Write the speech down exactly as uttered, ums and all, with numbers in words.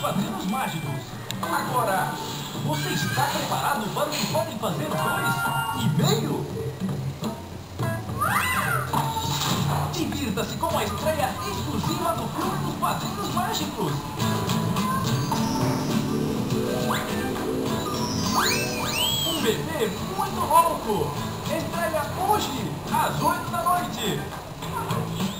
Padrinhos Mágicos. Agora, você está preparado para o que podem fazer dois e meio? Divirta-se com a estreia exclusiva do filme dos Padrinhos Mágicos. Um bebê muito louco. Estreia hoje, às oito da noite.